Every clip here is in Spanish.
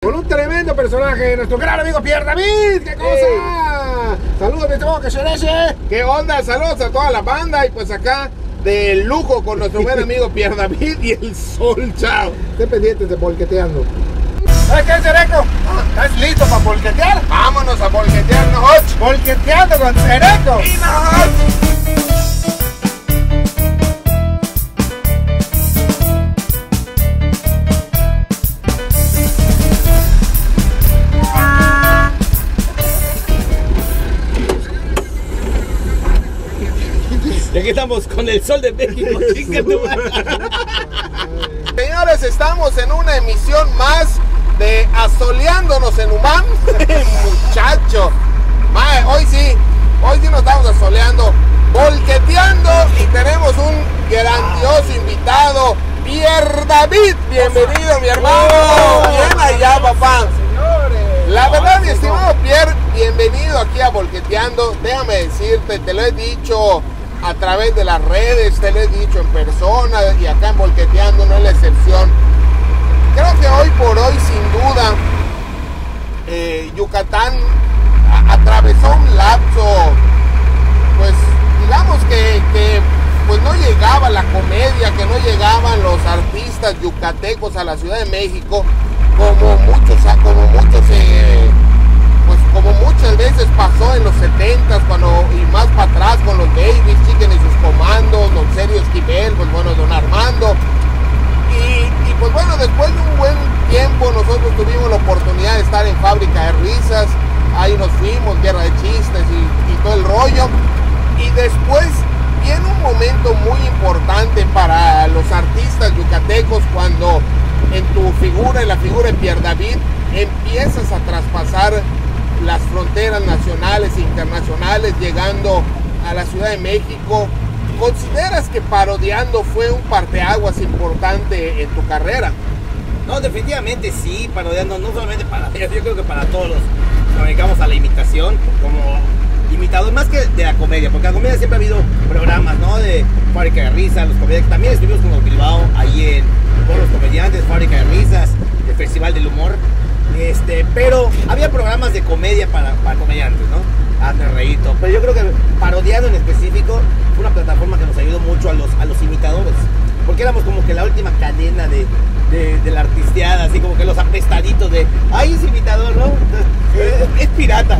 Con un tremendo personaje, nuestro gran amigo Pierre David. ¡Qué cosa! Saludos, mi estimado, que se deje. ¿Qué onda? Saludos a toda la banda y pues acá de lujo con nuestro buen amigo Pierre David y el Sol. Chao. Estén pendientes de Bolqueteando. ¿Sabes qué, Cereco? ¿Estás listo para bolquetear? Vámonos a bolquetearnos. Bolqueteando con Cereco. Y aquí estamos con el Sol de México. Señores, estamos en una emisión más de Asoleándonos en Humán. Muchacho, hoy sí nos estamos asoleando, bolqueteando, y tenemos un grandioso invitado, Pierre David. Bienvenido, mi hermano. Bien allá, papá. La verdad, mi estimado Pierre, bienvenido aquí a Bolqueteando. Déjame decirte, te lo he dicho a través de las redes, te lo he dicho en persona, y acá en Bolqueteando no es la excepción. Creo que hoy por hoy, sin duda, Yucatán atravesó un lapso, pues digamos que pues no llegaba la comedia, que no llegaban los artistas yucatecos a la Ciudad de México como muchas veces pasó en los 70s, y más para atrás con los Babies, Chicken y sus comandos, Don Sergio Esquivel, pues bueno, Don Armando. Y pues bueno, después de un buen tiempo nosotros tuvimos la oportunidad de estar en Fábrica de Risas. Ahí nos fuimos, Guerra de Chistes y todo el rollo. Y después viene un momento muy importante para los artistas yucatecos, cuando en tu figura, en la figura de Pierre David, empiezas a traspasar las fronteras nacionales e internacionales, llegando a la Ciudad de México. ¿Consideras que Parodiando fue un parteaguas importante en tu carrera? No, definitivamente sí, Parodiando, no solamente para yo creo que para todos los que nos dedicamos a la imitación, como imitador, más que de la comedia, porque la comedia siempre ha habido programas, ¿no? De Fábrica de Risas, los comediantes, también estuvimos con los Bilbao, ahí con los comediantes, Fábrica de Risas, el Festival del Humor, pero había programas de comedia para comediantes, ¿no? Hazme reír, pero yo creo que Parodiando en específico fue una plataforma que nos ayudó mucho a los imitadores, porque éramos como que la última cadena de la artisteada, así como que los apestaditos de ¡ay, es imitador!, ¿no? Es pirata.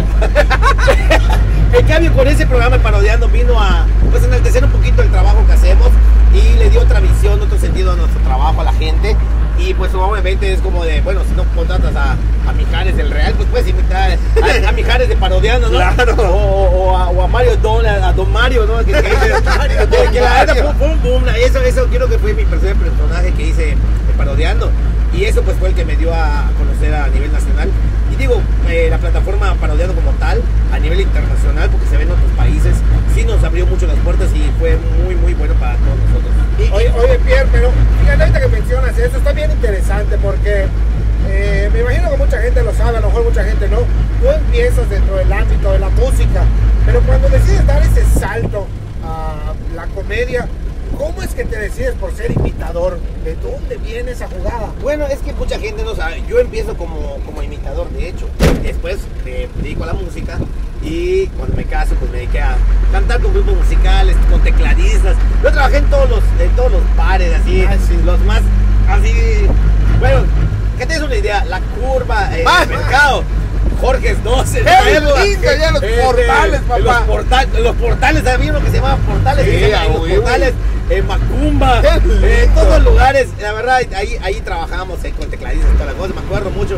En cambio, con ese programa de Parodiando vino a pues enaltecer un poquito el trabajo que hacemos y le dio otra visión, otro sentido a nuestro trabajo, a la gente. Y pues obviamente es como de, bueno, si no contratas a Mijares del Real, pues puedes imitar a Mijares de Parodiando, ¿no? Claro. O a Mario a Don Mario, ¿no? Que la verdad fue un boom. Eso creo que fue mi primer personaje que hice Parodiando. Y eso pues fue el que me dio a conocer a nivel nacional. Y digo, la plataforma Parodiando como tal, a nivel internacional, porque se ve en otros países, sí nos abrió mucho las puertas y fue muy, muy bueno para todos nosotros. Oye, Pierre, pero fíjate, ahorita que mencionas eso, está bien interesante porque me imagino que mucha gente lo sabe, a lo mejor mucha gente no. Tú empiezas dentro del ámbito de la música, pero cuando decides dar ese salto a la comedia, ¿cómo es que te decides por ser imitador? ¿De dónde viene esa jugada? Bueno, es que mucha gente no sabe. Yo empiezo como imitador, de hecho. Después me dedico a la música y cuando me caso, pues me dediqué a cantar con grupos musicales, con tecladistas. Yo trabajé en todos los bares, así, los más, así. Bueno, que te des una idea, La Curva, Mercado, Jorge's 12, ya los portales, papá. Los portales, había uno que se llamaba Portales, los portales. Macumba, en todos los lugares, la verdad, ahí trabajábamos con tecladistas y toda la cosa, me acuerdo mucho.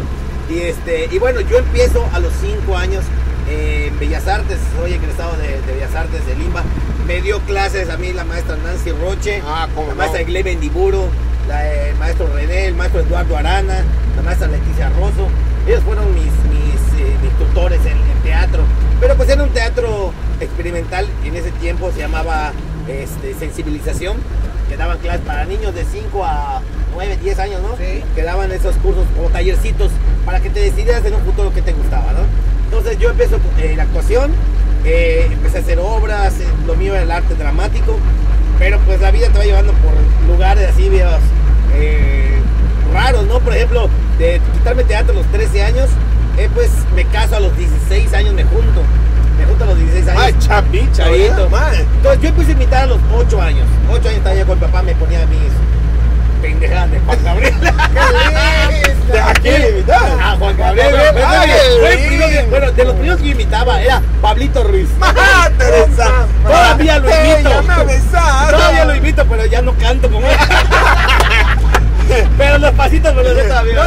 Y bueno, yo empiezo a los 5 años en Bellas Artes, soy egresado de Bellas Artes de Limba. Me dio clases a mí la maestra Nancy Roche, la maestra Gleben Diburo, el maestro René, el maestro Eduardo Arana, la maestra Leticia Rosso. Ellos fueron mis tutores en teatro, pero pues era un teatro experimental y en ese tiempo se llamaba sensibilización, que daban clases para niños de 5 a 9, 10 años, ¿no? Sí. Que daban esos cursos o tallercitos para que te decidieras en un futuro que te gustaba, ¿no? Entonces yo empiezo la actuación, empecé a hacer obras, lo mío era el arte dramático, pero pues la vida te va llevando por lugares así raros, ¿no? Por ejemplo, de quitarme teatro a los 13 años, pues me caso a los 16 años, me junto a los 16 años. Ay, chavito. Entonces yo empecé a imitar a los 8 años. 8 años estaba yo con el papá, me ponía a mis pendejadas de Juan Gabriel. ¿A quién imitabas? A Juan Gabriel. Bueno, de los primeros que yo imitaba era Pablito Ruiz. Teresa. Todavía lo imito. Todavía lo imito, pero ya no canto como él. Pero los pasitos me los sé todavía.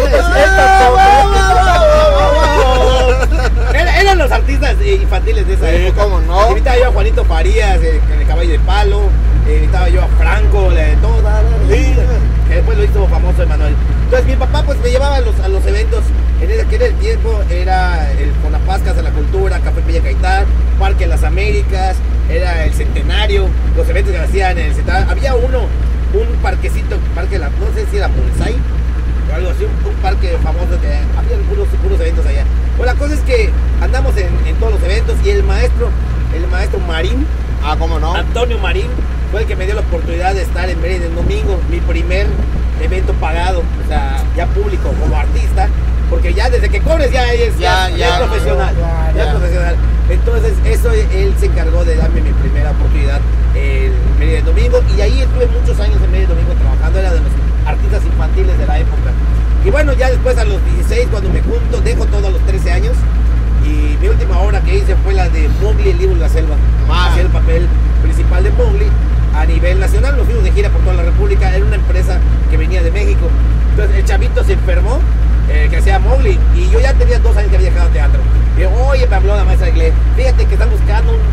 Eran los artistas infantiles de esa época. ¿Cómo no? Imitaba yo a Juanito Farías, con el caballo de palo. Imitaba yo a Franco, toda la vida. Que después lo hizo famoso Emanuel. Entonces mi papá pues me llevaba a los eventos. En aquel tiempo era el Conapascas de la Cultura, Café Villa Gaitán, Parque de las Américas, era el Centenario, los eventos que hacían en el Centenario. Había un parquecito, no sé si era Bonsai o algo así, un parque famoso que había puros eventos allá. Pues la cosa es que andamos en todos los eventos y el maestro Marín, ¿cómo no? Antonio Marín, fue el que me dio la oportunidad de estar en Mérida el domingo, mi primer evento pagado, o sea, ya público, como artista, porque ya desde que cobres ya es profesional, ya es profesional. Entonces eso él se encargó de darme mi primera oportunidad en Mérida el domingo, y ahí estuve muchos años en Mérida el domingo trabajando, era de los artistas infantiles de la época. Y bueno, ya después a los 16, cuando me junto, dejo todo a los 13 años, y mi última obra que hice fue la de Mowgli, el libro de la selva. Hacía el papel principal de Mowgli a nivel nacional, nos fuimos de gira por toda la República, era una empresa que venía de México. Entonces el chavito se enfermó, que hacía Mowgli, y yo ya tenía 2 años que había dejado teatro. Y yo, oye, me habló la maestra de inglés, fíjate que están buscando un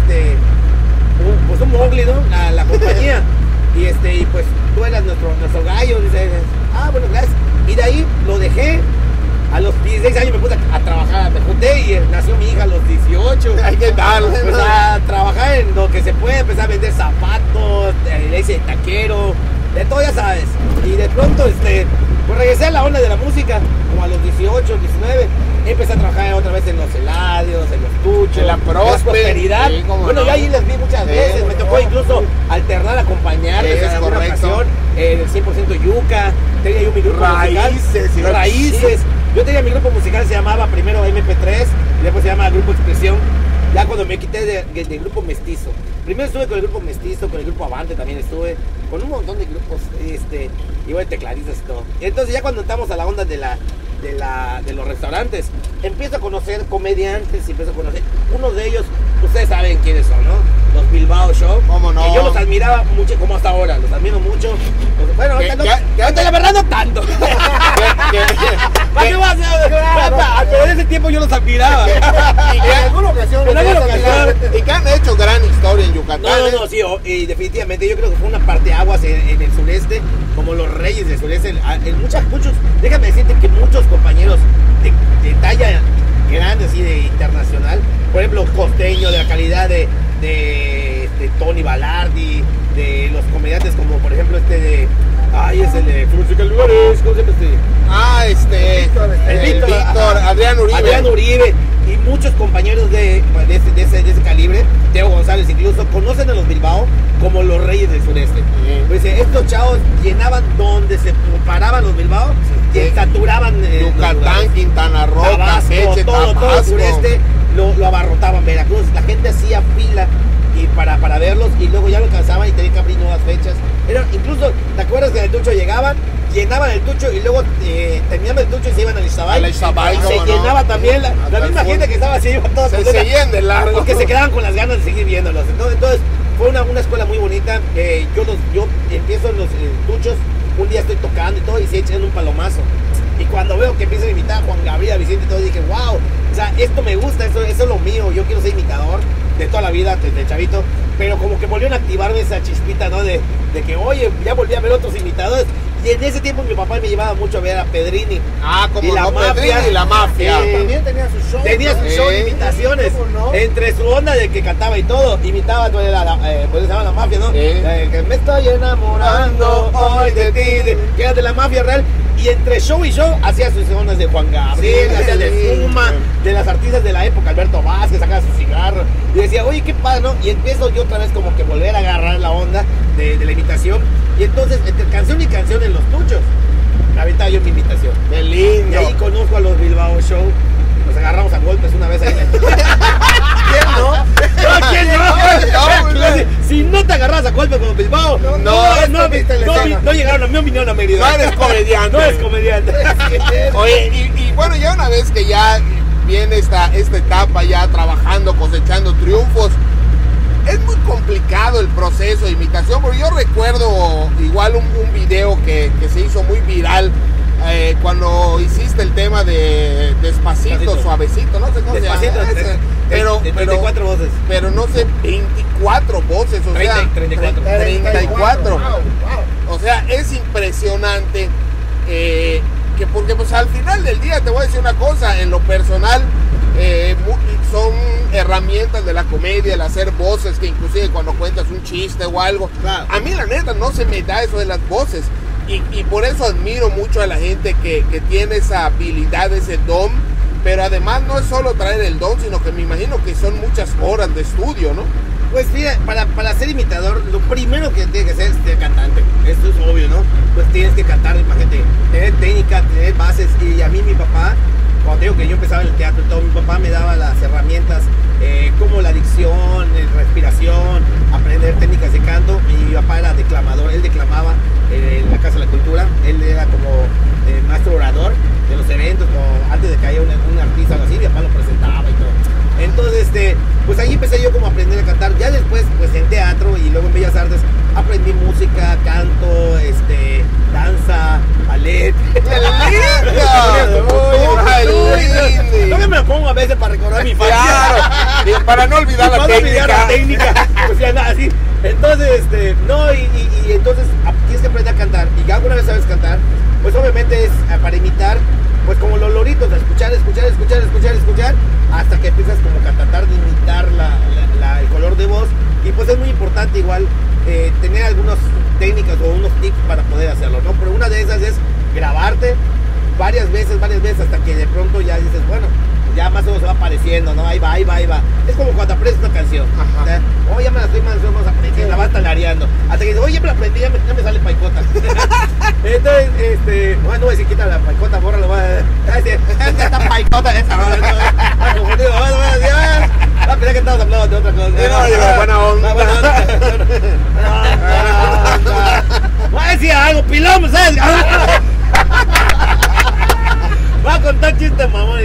Mowgli, ¿no? La compañía. Y pues tú eras nuestro gallo, dice, bueno, gracias. Y de ahí lo dejé. A los 16 años me puse a trabajar, me junté y nació mi hija a los 18. Hay que darle, pues a trabajar en lo que se puede, empecé a vender zapatos, le hice taquero, de todo ya sabes. Y de pronto, pues regresé a la onda de la música, como a los 18, 19. Empecé a trabajar otra vez en los heladios, en los tuchos, en la Prosperidad. Sí, bueno, yo ahí las vi muchas veces, me tocó incluso alternar, acompañarles en alguna ocasión, el 100% Yuca, tenía yo mi grupo musical. Raíces. Yo tenía mi grupo musical, se llamaba primero MP3, y después se llama Grupo Expresión. Ya cuando me quité del grupo Mestizo. Primero estuve con el grupo Mestizo, con el grupo Avante también estuve, con un montón de grupos, igual tecladistas y todo. Entonces ya cuando entramos a la onda de los restaurantes, empiezo a conocer comediantes y empiezo a conocer, uno de ellos, ustedes saben quiénes son, ¿no? Los Bilbao Show. ¿Cómo no? Que yo los admiraba mucho, como hasta ahora, los admiro mucho. Bueno, ahorita la verdad no tanto. Pero en ese tiempo yo los admiraba. Y que en alguna ocasión y que han hecho gran historia en Yucatán. No, sí, y definitivamente yo creo que fue una parteaguas en el sureste, como los reyes del sureste. Muchos, déjame decirte que muchos compañeros de talla grande, así de internacional, por ejemplo, Costeño, de la calidad de Tony Balardi, de los comediantes como por ejemplo es el de Música Lugares, ¿cómo se llama el Víctor, Adrián Uribe, y muchos compañeros de ese calibre, Teo González incluso, conocen a los Bilbao como los reyes del sureste. Pues estos chavos llenaban donde se paraban los Bilbao, y saturaban Yucatán, Quintana Roo, Campeche, todo el sureste lo abarrotaban. Veracruz, la gente hacía fila para verlos, y luego ya lo alcanzaban y tenían que abrir nuevas fechas. Incluso, ¿te acuerdas que en el Tucho llegaban, llenaban el Tucho y luego terminaban el Tucho y se iban al Izabay? Se llenaba también la misma gente que estaba así, iba todos se seguían de largo, porque se quedaban con las ganas de seguir viéndolos. Entonces fue una escuela muy bonita. Yo empiezo en los Tuchos, un día estoy tocando y todo, y se echan un palomazo. Y cuando veo que empiezan a imitar a Juan Gabriel, a Vicente y todo, dije, wow, o sea, esto me gusta, eso es lo mío, yo quiero ser imitador de toda la vida, desde chavito. Pero como que volvieron a activarme esa chispita, ¿no? De que, oye, ya volví a ver otros imitadores. Y en ese tiempo mi papá me llevaba mucho a ver a Pedrini. Como y la mafia. Pedrini y la mafia. También tenía su show. Tenía su show de imitaciones. ¿No? Entre su onda de que cantaba y todo, imitaba, pues se llama La Mafia, ¿no? Que me estoy enamorando hoy de ti, que era de La Mafia Real. Y entre show y show hacía sus ondas de Juan Gabriel, hacía de Fuma, de las artistas de la época, Alberto Vázquez, sacaba su cigarro. Y decía, oye, qué padre, ¿no? Y empiezo yo otra vez como que volver a agarrar la onda de la imitación. Y entonces, entre canción y canción en los Tuchos, aventaba yo mi invitación. ¡Qué Y lindo! ahí conozco a los Bilbao Show. Nos agarramos a golpes una vez ahí en el... ¿Quién no? No, ¿quién no? Si no te agarras a golpes con los Bilbao, no llegaron a mí, vinieron a Mérida. No eres comediante. No eres comediante. Oye, y bueno, ya una vez que ya viene esta etapa ya trabajando, cosechando triunfos, es muy complicado el proceso de imitación, porque yo recuerdo igual un video que se hizo muy viral cuando hiciste el tema de Despacito, Suavecito, no sé cómo se llama. Pero 34 voces. Pero no sé, 24 voces, o 30, sea, 34. Wow, wow. O sea, es impresionante que porque pues al final del día te voy a decir una cosa, en lo personal son herramientas de la comedia, el hacer voces, que inclusive cuando cuentas un chiste o algo, Claro. a mí la neta no se me da eso de las voces y por eso admiro mucho a la gente que tiene esa habilidad, ese don, pero además no es solo traer el don, sino que me imagino que son muchas horas de estudio, ¿no? Pues mira, para ser imitador, lo primero que tienes que hacer es ser cantante. Esto es obvio, ¿no? Pues tienes que cantar, imagínate, tener técnica, tener bases. Y a mí mi papá, cuando te digo que yo empezaba en el teatro y todo, mi papá me daba las herramientas como la dicción, respiración, aprender técnicas de canto. Y mi papá era declamador, él declamaba en la Casa de la Cultura. Él era como maestro orador de los eventos, como antes de que haya un artista o algo así, mi papá lo presentaba y todo. Entonces, pues ahí empecé yo como a aprender a cantar. Ya después, pues en teatro y luego en Bellas Artes, aprendí música, canto, danza, ballet. Yo que me lo pongo a veces para recordar mi infancia. Claro, para no olvidar la técnica. Pues ya nada, así. Entonces, no, y entonces tienes que aprender a cantar. Y ya alguna vez sabes cantar, pues obviamente es para imitar, pues como los loritos, escuchar, hasta que empiezas como a tratar de imitar el color de voz. Y pues es muy importante igual tener algunas técnicas o unos tips para poder hacerlo, ¿no? Pero una de esas es grabarte varias veces, hasta que de pronto ya dices, bueno, ya más o menos se va apareciendo, ¿no? Ahí va. Es como cuando aprendes una canción. Ajá. Oh, ya me la estoy más o menos aprendiendo, la vas talareando. Hasta que dices, oye, ya me la aprendí, ya me sale paicota. Entonces, bueno, no voy a decir quita la paicota, bórralo, va a decir, esta paicota, esa, como digo, buenos días. Ah, pensé que estabas hablando de otra cosa. Buena onda. Va a decir algo, pilón, ¿sabes? Va a contar chistes, mamón.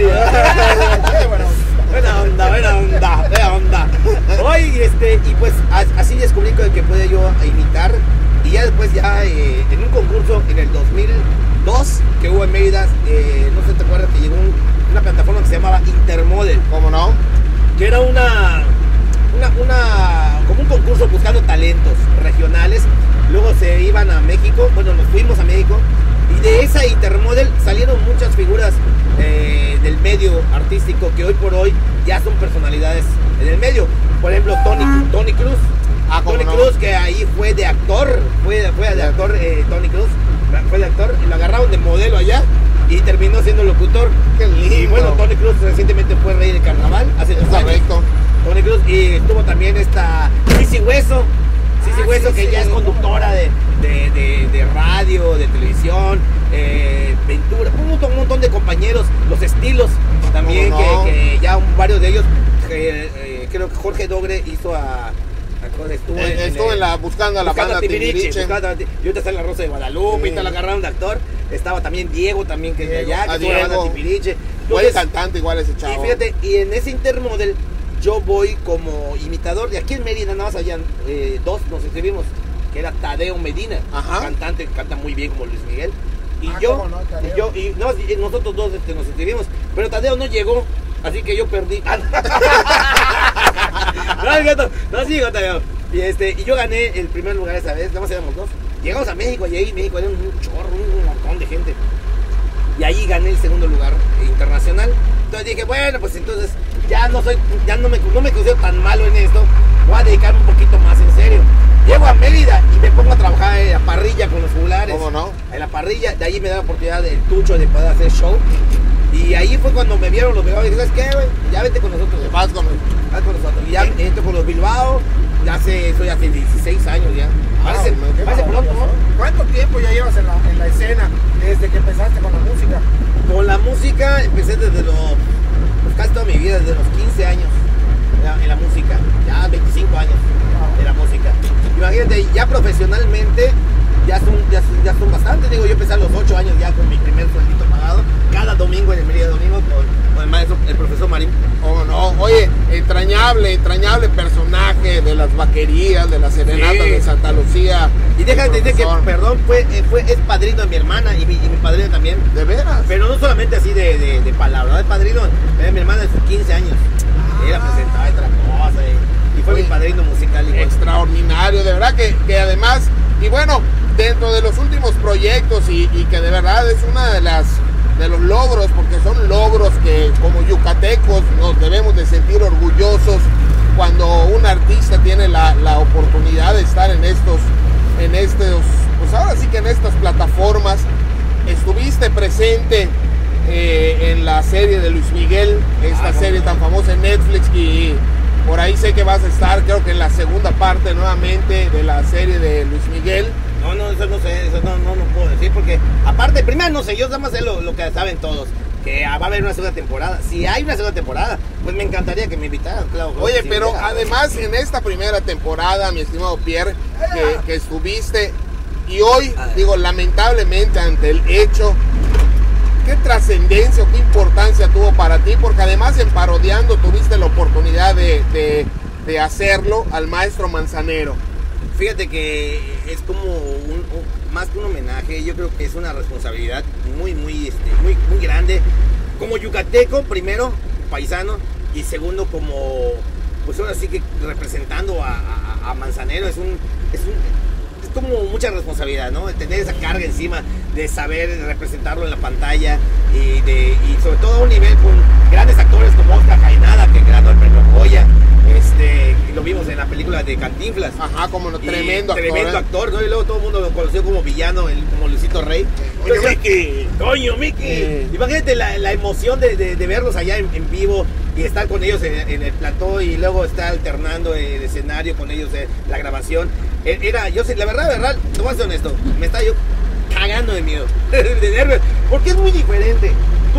Buena onda. Hoy, y pues así descubrí que podía yo imitar. Y ya después, en un concurso en el 2002 que hubo en Mérida, no sé si te acuerdas que llegó una plataforma que se llamaba Intermodel. ¿Cómo no? Que era como un concurso buscando talentos regionales. Luego se iban a México, bueno, nos fuimos a México. Y de esa Intermodel salieron muchas figuras del medio artístico que hoy por hoy ya son personalidades en el medio. Por ejemplo, Tony Cruz. Tony Cruz, que ahí fue de actor, fue de actor, Tony Cruz, fue de actor, y lo agarraron de modelo allá y terminó siendo locutor. Qué lindo. Y bueno, Tony Cruz recientemente fue rey del carnaval, hace 2 años. Correcto. Tony Cruz, y estuvo también Sisi Hueso, que ya es conductora de radio, de televisión, Ventura, un montón de compañeros, Los Estilos también, que ya varios de ellos, creo que Jorge Dogre hizo estuvo buscando a la banda Timbiriche. Y ahorita está en La Rosa de Guadalupe, y te lo agarraron de actor. Estaba también Diego, también que es de allá, que estuvo en la banda Timbiriche. Fue cantante igual ese chavo. Y fíjate, y en ese Intermodel yo voy como imitador. De aquí en Mérida nada más allá 2 nos inscribimos, que era Tadeo Medina, cantante, canta muy bien como Luis Miguel. Y y nosotros 2 nos inscribimos, pero Tadeo no llegó, así que yo perdí. No sigo, Tadeo. Y yo gané el primer lugar esa vez, nada más éramos 2. Llegamos a México y ahí en México era un chorro, un montón de gente. Y ahí gané el segundo lugar internacional. Entonces dije, bueno, pues entonces ya no me considero tan malo en esto, voy a dedicarme un poquito más en serio. Llego a Mérida y me pongo a trabajar en la parrilla con los juglares. ¿Cómo no? En la parrilla, de ahí me da la oportunidad del Tucho de poder hacer show. Y ahí fue cuando me vieron los Bilbao y dije, ¿sabes qué, güey? Ya vete con nosotros. Vas con nosotros. Y ya entro con los Bilbao. Soy hace 16 años ya. Parece Qué pronto, maravilloso. ¿no? ¿Cuánto tiempo ya llevas en la escena desde que empezaste con la música? Con la música empecé desde pues casi toda mi vida, desde los 15 años en la música, ya 25 años de la música. Imagínate, ya profesionalmente ya son bastantes. Digo, yo empecé a los 8 años ya con mi primer sueldito pagado, cada domingo en el Mérida Domingo con el maestro, el profesor Marín. Oh, no, oye, entrañable personaje de las vaquerías, de las serenatas de Santa Lucía. Y déjate decir que, perdón, es padrino de mi hermana y mi padrino también. ¿De veras? Pero no solamente así de palabra, es padrino de mi hermana de sus 15 años. Ella presentaba otra cosa y fue mi padrino musical igual. Extraordinario, de verdad que además, y bueno, dentro de los últimos proyectos y que de verdad es una de los logros, porque son logros que como yucatecos nos debemos de sentir orgullosos cuando un artista tiene la oportunidad de estar en estos, pues ahora sí que en estas plataformas. Estuviste presente en la serie de Luis Miguel, esta serie tan famosa en Netflix, y por ahí sé que vas a estar, creo que en la segunda parte nuevamente de la serie de Luis Miguel. No, eso no sé, eso no puedo decir, porque aparte, primero no sé, yo nada más sé lo que saben todos, que va a haber una segunda temporada. Si hay una segunda temporada, pues me encantaría que me invitaran, claro. Oye, pero además en esta primera temporada, mi estimado Pierre, que estuviste, y hoy, digo, lamentablemente ante el hecho, ¿qué trascendencia o qué importancia tuvo para ti? Porque además en Parodiando tuviste la oportunidad de hacerlo al maestro Manzanero. Fíjate que es como más que un homenaje, yo creo que es una responsabilidad muy grande. Como yucateco, primero, paisano, y segundo, como, pues ahora sí que representando a Manzanero, es como mucha responsabilidad, ¿no? Tener esa carga encima de saber representarlo en la pantalla y sobre todo a un nivel con grandes actores como Oscar Jaenada, que ganó el premio Goya. Lo vimos en la película de Cantinflas. Ajá, como tremendo actor, ¿no? Y luego todo el mundo lo conoció como villano, como Luisito Rey. ¡Coño, Mickey! Imagínate la emoción de verlos allá en vivo y estar con ellos en el plató y luego estar alternando el escenario con ellos, la grabación. La verdad, te voy a ser honesto, me estaba yo cagando de miedo, de nervios, porque es muy diferente.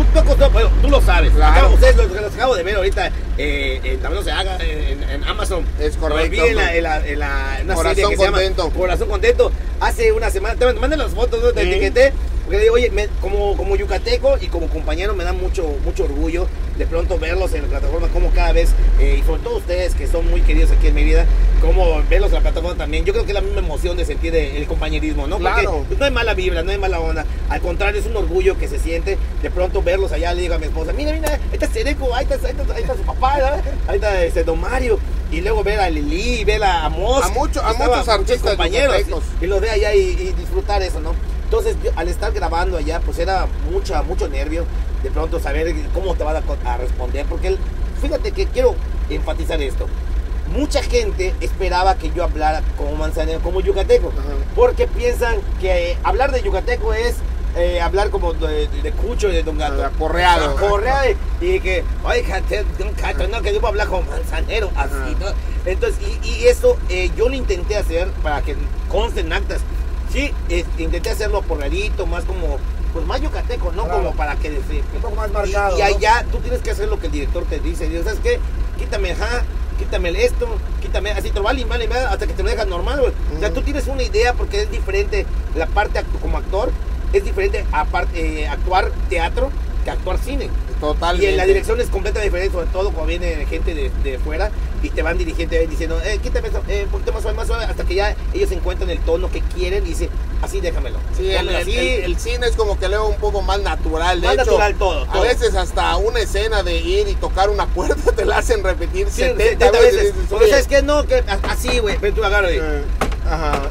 Tú lo sabes, claro. Ustedes los acabo de ver ahorita también se haga en Amazon. Es correcto. Vi en una Corazón serie que se llama Corazón Contento. Hace una semana, te mandé las fotos, ¿no? Te etiqueté. Porque digo, oye, como yucateco y como compañero me da mucho orgullo de pronto verlos en la plataforma, como cada vez, y sobre todo ustedes que son muy queridos aquí en mi vida, como verlos en la plataforma también. Yo creo que es la misma emoción de sentir el compañerismo, ¿no? Claro. Porque no hay mala vibra, no hay mala onda. Al contrario, es un orgullo que se siente de pronto verlos allá. Le digo a mi esposa, mira, ahí está Cereco, ahí está su papá, ¿no? Ahí está Don Mario. Y luego ver a Lili, ver a Mos, a muchos artistas compañeros, y los ve allá y disfrutar eso, ¿no? Entonces, al estar grabando allá, pues era mucho nervio de pronto saber cómo te van a responder, porque fíjate que quiero enfatizar esto. Mucha gente esperaba que yo hablara como Manzanero, como yucateco, porque piensan que hablar de yucateco es hablar como de Cucho y de Don Gato. Correado. Y que, oiga, Don Gato, no, que debo hablar como Manzanero, así, ¿no? Entonces, y eso yo lo intenté hacer para que consten actas. Sí, intenté hacerlo porradito, más como, pues más yucateco, ¿no? Claro. Como para que un poco más marcado. Y allá tú tienes que hacer lo que el director te dice. Y, ¿sabes qué? Quítame esto, quítame, así te lo va a limar hasta que te lo dejas normal, güey. O sea, tú tienes una idea porque es diferente la parte como actor, es diferente actuar teatro que actuar cine. Totalmente. Y en la dirección es completamente diferente, sobre todo cuando viene gente de fuera y te van dirigiendo diciendo, quítame eso, un poquito más suave, hasta que ya ellos encuentran el tono que quieren y dicen, así déjamelo. Sí, el cine es como que luego un poco más natural. De hecho, natural todo. A veces hasta una escena de ir y tocar una puerta te la hacen repetir 70 veces. Porque sabes que no, que así, güey, ven tú agarra Ajá.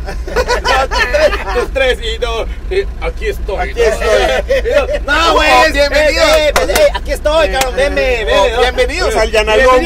Los tres y no, aquí estoy. Aquí estoy. No, güey, bienvenidos. Aquí estoy, cabrón, veme. Bienvenidos al Yanagón.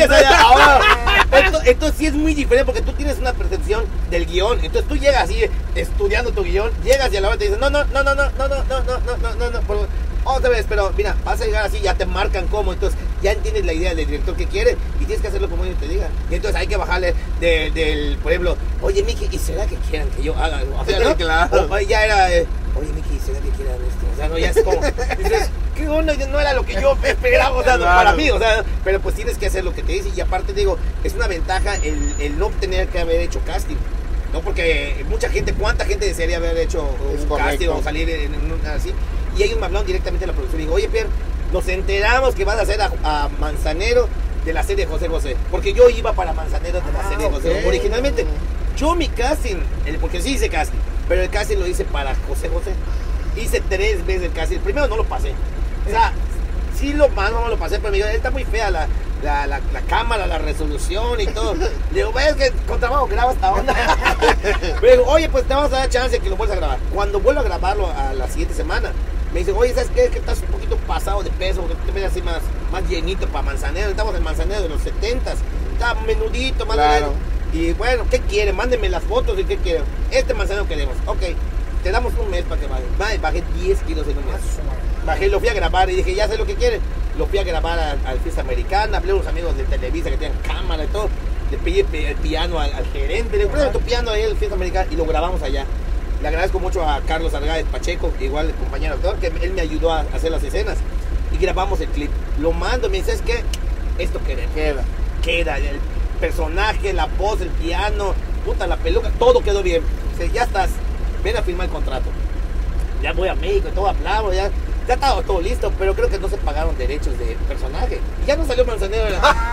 Entonces sí es muy diferente porque tú tienes una percepción del guión. Entonces tú llegas así estudiando tu guión, llegas y a la hora te dicen, no. otra vez, pero mira, vas a llegar así, ya te marcan cómo, entonces ya entiendes la idea del director que quiere y tienes que hacerlo como ellos te digan. Y entonces hay que bajarle del, por ejemplo, oye Miki, ¿y será que quieran que yo haga algo? O sea, ¿no? Claro. O ya era, oye Miki, ¿será que quieran esto? O sea, no, ya es como, dices, ¿qué onda? No era lo que yo esperaba, o sea, Claro. para mí, o sea, pero pues tienes que hacer lo que te dice y aparte digo, es una ventaja el no tener que haber hecho casting. No, porque mucha gente, ¿cuánta gente desearía haber hecho Es un correcto. casting o salir en una así? Y ellos me hablaron directamente de la producción y digo, oye Pierre, nos enteramos que vas a hacer a Manzanero de la serie de José José. Porque yo iba para Manzanero de la serie de José José. Originalmente, yo mi casting, porque sí hice casting, pero el casting lo hice para José José. Hice 3 veces el casting. El primero no lo pasé. O sea, sí no lo pasé, pero me dijo, está muy fea la cámara, la resolución y todo. Le digo, ves que con trabajo graba esta onda. Me digo, oye, pues te vamos a dar chance que lo vuelvas a grabar. Cuando vuelvo a grabarlo a la siguiente semana, me dice, oye, ¿sabes qué? Es que estás un poquito pasado de peso, porque tú te ves así más llenito para Manzanero. Estamos en Manzanero de los 70s. Está menudito, más Claro. Y bueno, ¿qué quieren? Mándenme las fotos y qué quieren. Este Manzanero queremos. Ok, te damos un mes para que baje. Bajé 10 kilos en un mes. Bajé, lo fui a grabar y dije, ya sé lo que quieren. Lo fui a grabar al Fiesta Americana, hablé a unos amigos de Televisa que tienen cámara y todo. Le pedí el piano al gerente, le dije, tu piano ahí al Fiesta Americana y lo grabamos allá. Le agradezco mucho a Carlos Argáez Pacheco, igual el compañero actor, que él me ayudó a hacer las escenas. Y grabamos el clip. Lo mando, me dice, ¿es qué? Esto queremos. Queda, el personaje, la voz, el piano, puta, la peluca, todo quedó bien. Dice, ya estás, ven a firmar el contrato. Ya voy a México, todo hablamos, ya estaba todo listo, pero creo que no se pagaron derechos de personaje. Y ya no salió Manzanero.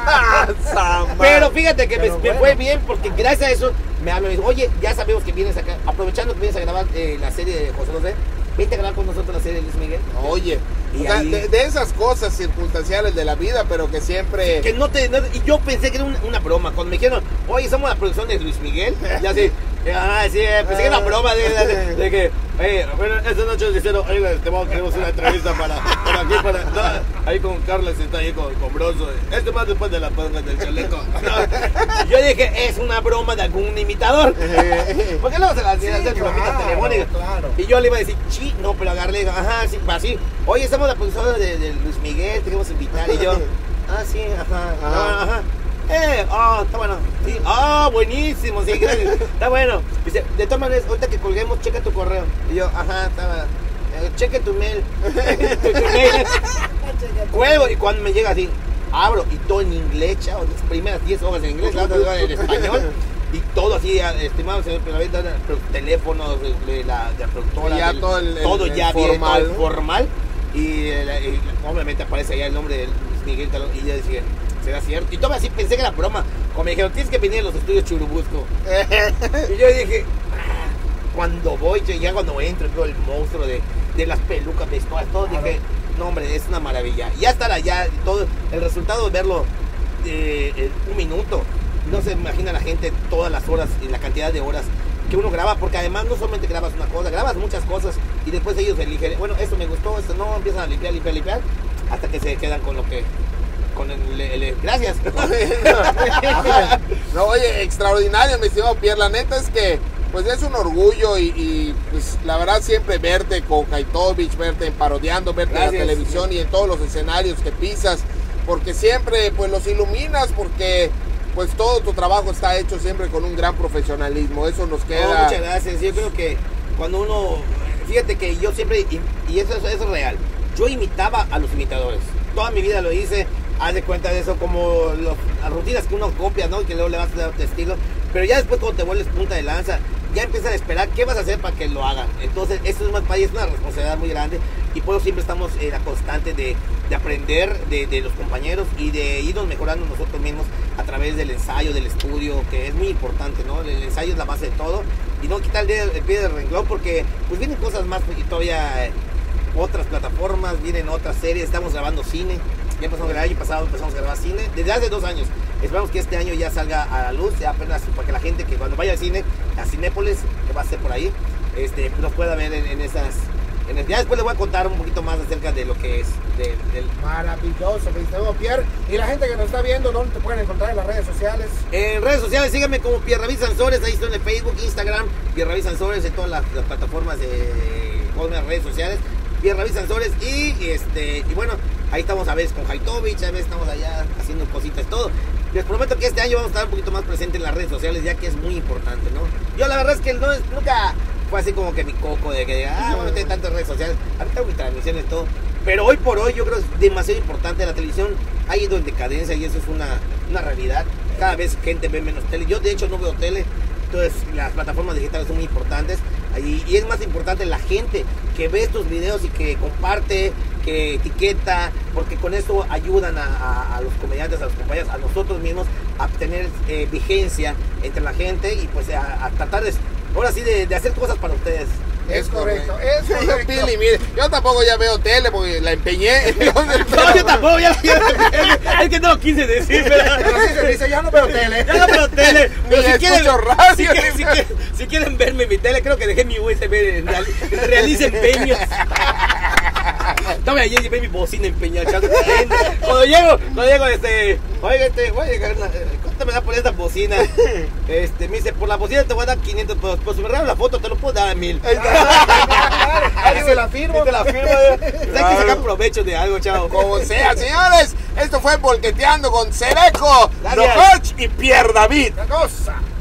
Pero fíjate que me fue bien porque gracias a eso me hablan y dicen, oye, ya sabemos que vienes acá, aprovechando que vienes a grabar la serie de José José, vente a grabar con nosotros la serie de Luis Miguel. Oye, Y o sea, ahí- de esas cosas circunstanciales de la vida, pero que siempre... Que y yo pensé que era una broma. Cuando me dijeron, oye, somos la producción de Luis Miguel, ya así, sí, pensé que era una broma de que, bueno, esta noche les dijeron, oiga, queremos una entrevista para aquí, no, ahí con Carlos está ahí con Broso, más después de la ponga del chaleco. No, yo dije, es una broma de algún imitador. Porque luego se las hacen bromitas telefónicas. Claro. Y yo le iba a decir, no, pero agarré, ajá, sí, así, oye, somos la producción de Luis Miguel, te queremos invitar. Y yo, sí, ajá. Está bueno. Sí, buenísimo, sí, gracias. Está bueno. Dice, de todas maneras, ahorita que colguemos, checa tu correo. Y yo, está bueno. Cheque tu mail. Tu mail. Cuelgo y cuando me llega así, abro y todo en inglés, chao. Las primeras 10 hojas en inglés, las otras en español. Y todo así, estimado señor, pero ahorita teléfonos de la productora, Ya todo el ya bien, formal, todo ¿no? formal. Y obviamente aparece allá el nombre de Luis Miguel Talón. Y yo decía, ¿será cierto? Y todavía así pensé que era broma. Como me dijeron, tienes que venir a los estudios Churubusco. Y yo dije, cuando voy, ya cuando entro, veo el monstruo de las pelucas, vestuarios, todo, dije, no hombre, es una maravilla. Y ya estar allá, todo, el resultado de verlo un minuto, no se imagina la gente todas las horas y la cantidad de horas que uno graba, porque además no solamente grabas una cosa, grabas muchas cosas y después ellos eligen, bueno, esto me gustó, esto no, empiezan a limpiar, hasta que se quedan con lo que, con el gracias. No, oye, extraordinario, mi estimado Pierre. La neta es que pues es un orgullo y pues la verdad siempre verte con Kaitovich, verte en Parodiando, verte Gracias. en la televisión y en todos los escenarios que pisas, porque siempre pues los iluminas, porque pues todo tu trabajo está hecho siempre con un gran profesionalismo. Eso nos queda... No, muchas gracias. Yo creo que cuando uno, fíjate que yo siempre, y eso es real, yo imitaba a los imitadores. Toda mi vida lo hice, haz de cuenta de eso, como las rutinas que uno copia, ¿no? Y que luego le vas a dar otro estilo. Pero ya después cuando te vuelves punta de lanza, ya empiezan a esperar qué vas a hacer para que lo hagan. Entonces, eso es más para ellos, es una responsabilidad muy grande. Y por eso siempre estamos en la constante de aprender de los compañeros y de irnos mejorando nosotros mismos a través del ensayo, del estudio, que es muy importante, ¿no? El ensayo es la base de todo. Y no quitar el pie del renglón porque pues vienen cosas más y todavía otras plataformas, vienen otras series, estamos grabando cine. Ya empezamos el año pasado, empezamos a grabar cine desde hace 2 años. Esperamos que este año ya salga a la luz, ya apenas para que la gente que cuando vaya al cine, a Cinépolis, que va a ser por ahí, nos pueda ver en esas. Ya después les voy a contar un poquito más acerca de lo que es del Maravilloso, mi estimado Pierre. Y la gente que nos está viendo, ¿dónde te pueden encontrar en las redes sociales? En redes sociales, síganme como Pierre David Sansores, ahí estoy en el Facebook, Instagram, Pierre David Sansores, en todas las plataformas de redes sociales. Pierre David Sansores y bueno, ahí estamos a veces con Haitovich, a veces estamos allá haciendo cositas, todo. Les prometo que este año vamos a estar un poquito más presentes en las redes sociales, ya que es muy importante, ¿no? Yo la verdad es que nunca fue así como que mi coco de que voy a meter tantas redes sociales. Ahorita tengo mis transmisiones y todo. Pero hoy por hoy yo creo que es demasiado importante. La televisión ha ido en decadencia y eso es una realidad. Cada vez gente ve menos tele. Yo de hecho no veo tele. Entonces las plataformas digitales son muy importantes. Y es más importante la gente que ve estos videos y que comparte, que etiqueta, porque con eso ayudan a los comediantes, a los compañeros, a nosotros mismos a tener vigencia entre la gente y pues a tratar de, ahora sí, de hacer cosas para ustedes. Es correcto, es correcto. Pili, mire, yo tampoco ya veo tele porque la empeñé. No, yo tampoco, es que no quise decir, pero sí se dice, ya no veo tele. Ya no veo tele. Pero Ni escucho radio. Si quieren verme en mi tele, creo que dejé mi USB en Realiza Empeños. Estaba allí y ve mi bocina empeñada. Cuando llego, oiga, voy a llegar, ¿cuánto me da por esta bocina? Me dice, por la bocina te voy a dar 500 pesos, pero si me regalas la foto te lo puedo dar a 1000. Ahí se la firmo. Te la firmo. Hay que sacar provecho de algo, chao. Como sea, señores, esto fue Volqueteando con Sereco, Gracias. Lojoch y Pierre David. La cosa.